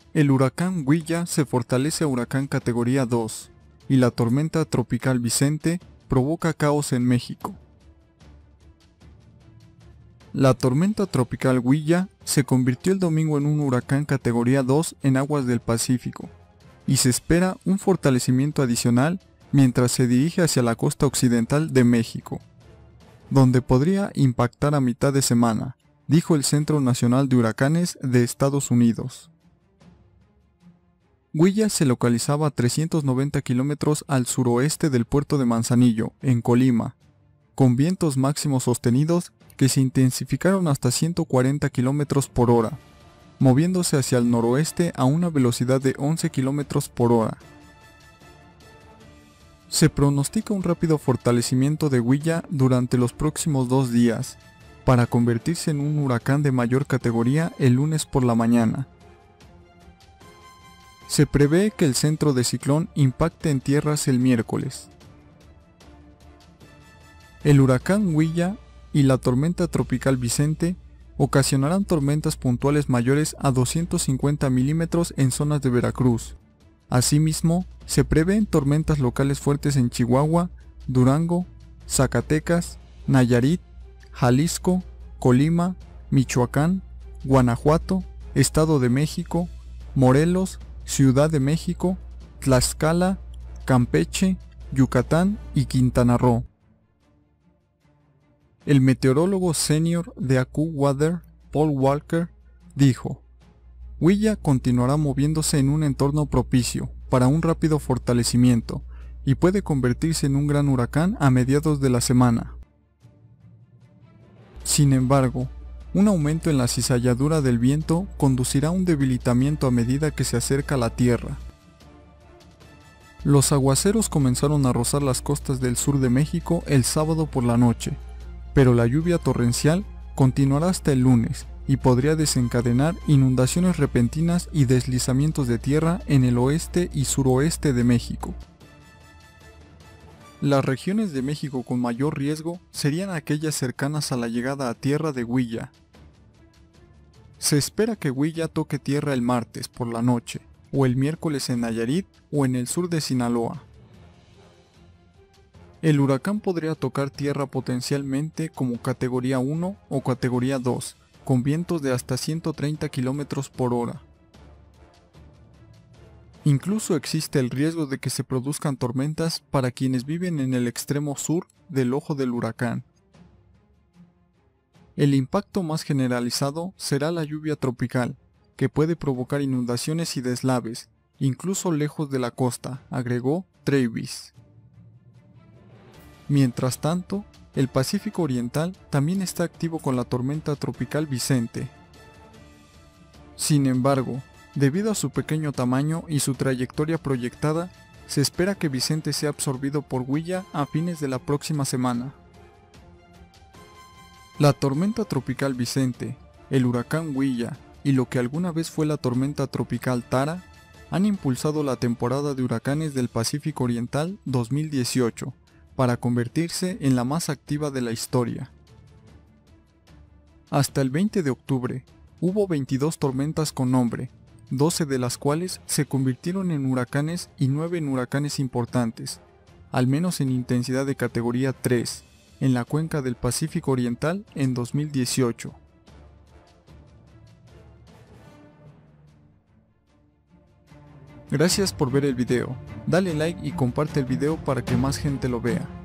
El huracán Huilla se fortalece a huracán categoría 2 y la tormenta tropical Vicente provoca caos en México. La tormenta tropical Huilla se convirtió el domingo en un huracán categoría 2 en aguas del Pacífico y se espera un fortalecimiento adicional mientras se dirige hacia la costa occidental de México, donde podría impactar a mitad de semana, dijo el Centro Nacional de Huracanes de Estados Unidos. Huilla se localizaba a 390 kilómetros al suroeste del puerto de Manzanillo, en Colima, con vientos máximos sostenidos que se intensificaron hasta 140 kilómetros por hora, moviéndose hacia el noroeste a una velocidad de 11 kilómetros por hora. Se pronostica un rápido fortalecimiento de Huilla durante los próximos 2 días, para convertirse en un huracán de mayor categoría el lunes por la mañana. Se prevé que el centro de ciclón impacte en tierras el miércoles. El huracán Huilla y la tormenta tropical Vicente ocasionarán tormentas puntuales mayores a 250 milímetros en zonas de Veracruz. Asimismo, se prevén tormentas locales fuertes en Chihuahua, Durango, Zacatecas, Nayarit, Jalisco, Colima, Michoacán, Guanajuato, Estado de México, Morelos, Ciudad de México, Tlaxcala, Campeche, Yucatán y Quintana Roo. El meteorólogo senior de AccuWeather, Paul Walker, dijo: Huilla continuará moviéndose en un entorno propicio para un rápido fortalecimiento y puede convertirse en un gran huracán a mediados de la semana. Sin embargo, un aumento en la cizalladura del viento conducirá a un debilitamiento a medida que se acerca a la Tierra. Los aguaceros comenzaron a rozar las costas del sur de México el sábado por la noche, pero la lluvia torrencial continuará hasta el lunes y podría desencadenar inundaciones repentinas y deslizamientos de tierra en el oeste y suroeste de México. Las regiones de México con mayor riesgo serían aquellas cercanas a la llegada a tierra de Huilla. Se espera que Huilla toque tierra el martes por la noche, o el miércoles en Nayarit o en el sur de Sinaloa. El huracán podría tocar tierra potencialmente como categoría 1 o categoría 2, con vientos de hasta 130 km por hora. Incluso existe el riesgo de que se produzcan tormentas para quienes viven en el extremo sur del ojo del huracán. El impacto más generalizado será la lluvia tropical, que puede provocar inundaciones y deslaves, incluso lejos de la costa, agregó Travis. Mientras tanto, el Pacífico Oriental también está activo con la tormenta tropical Vicente. Sin embargo, debido a su pequeño tamaño y su trayectoria proyectada, se espera que Vicente sea absorbido por Huilla a fines de la próxima semana. La tormenta tropical Vicente, el huracán Huilla y lo que alguna vez fue la tormenta tropical Tara han impulsado la temporada de huracanes del Pacífico Oriental 2018 para convertirse en la más activa de la historia. Hasta el 20 de octubre, hubo 22 tormentas con nombre, 12 de las cuales se convirtieron en huracanes y 9 en huracanes importantes, al menos en intensidad de categoría 3, en la cuenca del Pacífico Oriental en 2018. Gracias por ver el video, dale like y comparte el video para que más gente lo vea.